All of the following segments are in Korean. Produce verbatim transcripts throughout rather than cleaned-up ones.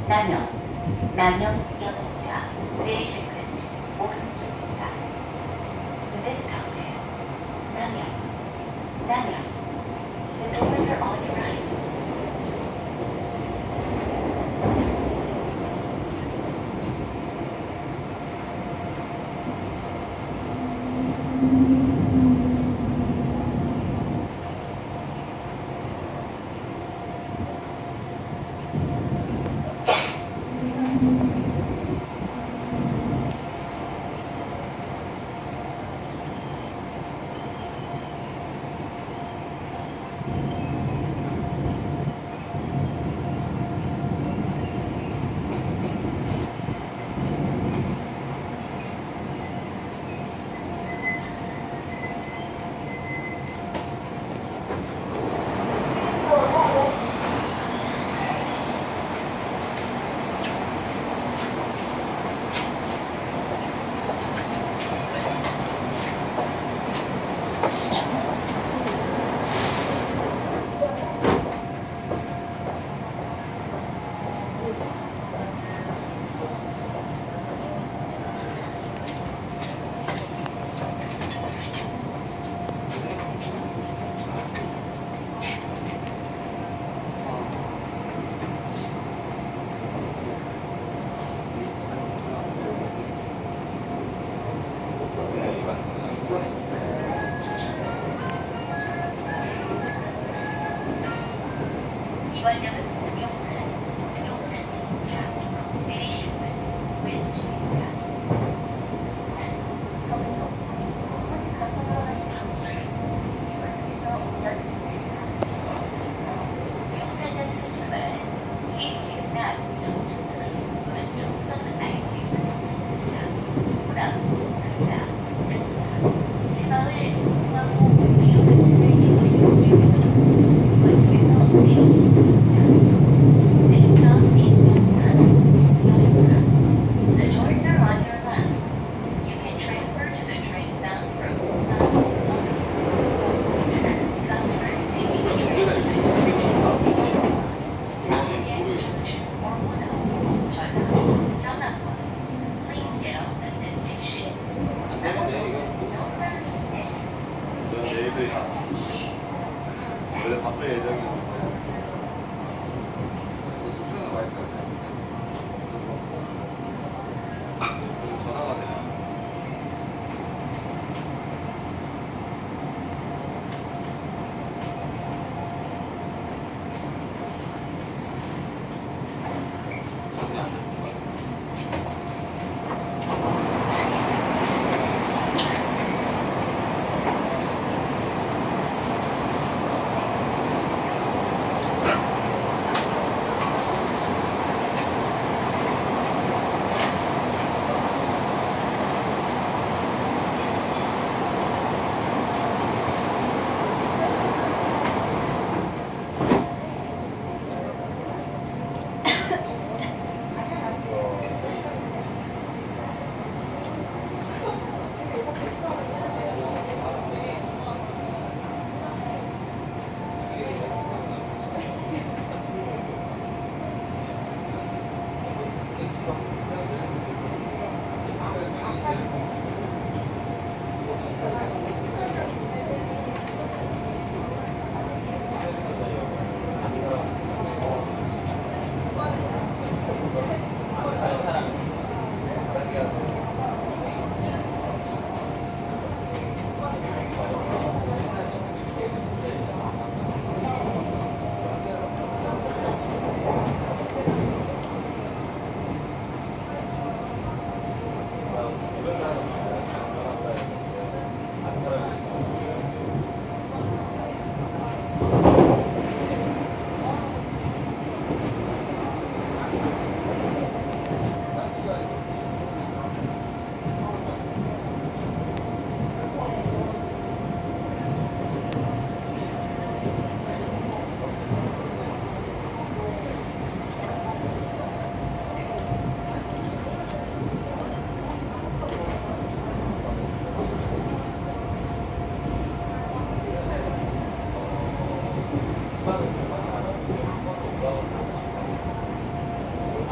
남영, 남영역입니다. 내리실 문은 오른쪽입니다. This stop is 남영, 남영. The doors are on your right. 이번역은 용산, 용산역입니다. 내리실 문은 왼쪽입니다. 산, 덕소, 목원 강북으로 가시는 분들은 이번역에서 연착을 가하십니다. 용산역에서 출발하는 케이티엑스나 경중선 또는 경부선 아이티엑스 중심열차, 호남, 전라, 장흥선, 새마을, 무궁화호, 의료열차를 이용하시는 분들께서 이번역에서 내리실 문입니다. Next stop is 용산, 용산. The doors are on your left. You can transfer to the train bound from Busan to Yeongsu. Customers taking the train to Pontiac Junction or Wonho, Jeonnam, Jeonnam. Please get off at this station. 원래 바쁠 예정이고 수준은 많이 전화가 되나?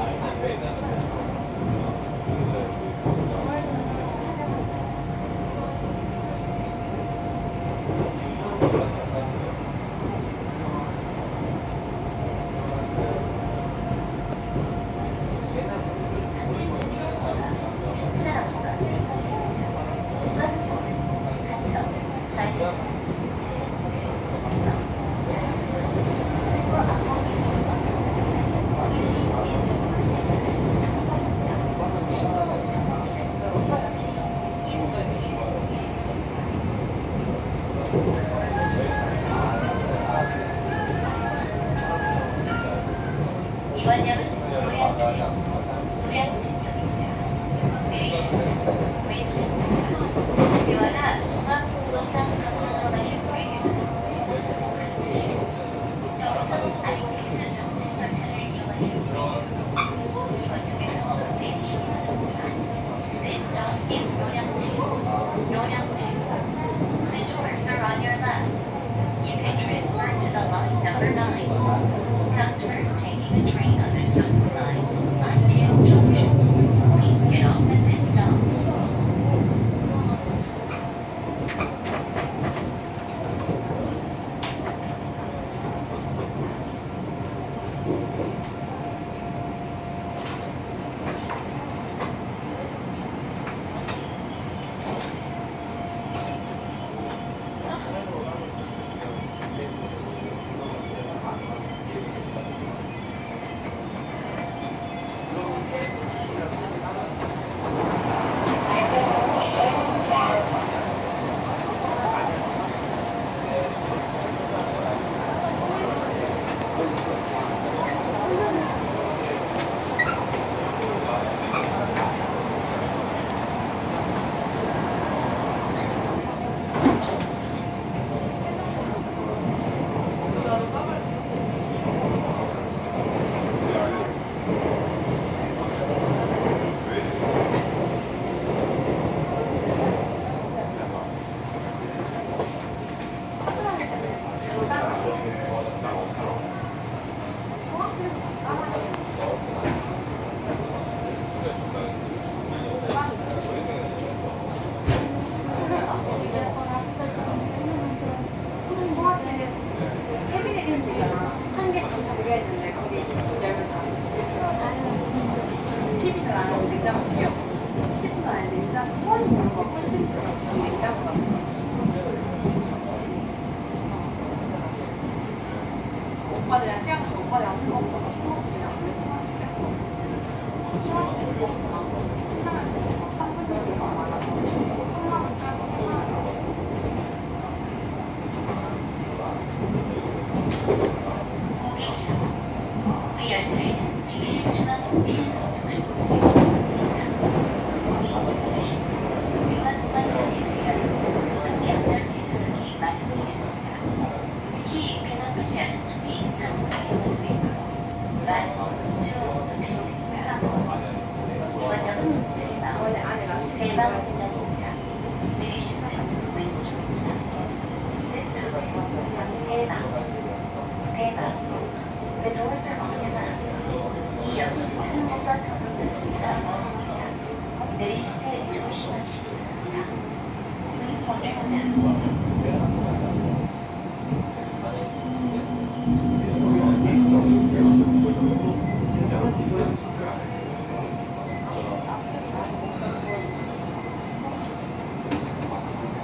이번역은 노량진, 노량진역입니다. 내리실 문은 왼쪽입니다. 대화나 종합공동장 방면으로 가실 고객께서는 이곳으로 가주시고, 경부선 아이티엑스 청춘열차를 이용하실 고객께서는 이번 역에서 내리시기 바랍니다. This stop is 노량진, 노량진. The doors are on your left. You can transfer to the line number nine. Customers taking a train on the Gyeongbu Line, I T X Junction, please get off at this stop. 오빠들이랑 시간 좀 오빠들이랑 술 먹고 친구들이랑 왜 술 마시겠어? 술 마시는 거 먹고 하면 삼 분 정도가 많아서 컵라면 짜고 하나 고객 여러분, 우리 열차에는 객실 중앙 친석 한 곳에 인사고, 문이 들어가시고 유아 동반 승인을 위한 고급 양장 배려석이 마련되어 있습니다. 특히 배가 불지 않은 쪽이 상품을 이용할 수 있도록 많은 조 부탁드립니다. 이번역은 대박, 원래 안에가 대박 공간입니다. 내리실 문은 왼쪽입니다. This room is 대박, 대박. The doors are on your left. 이 역은 한국과 전동차소리가 없습니다. 내리실 때 조심하시기 바랍니다. Please watch your step.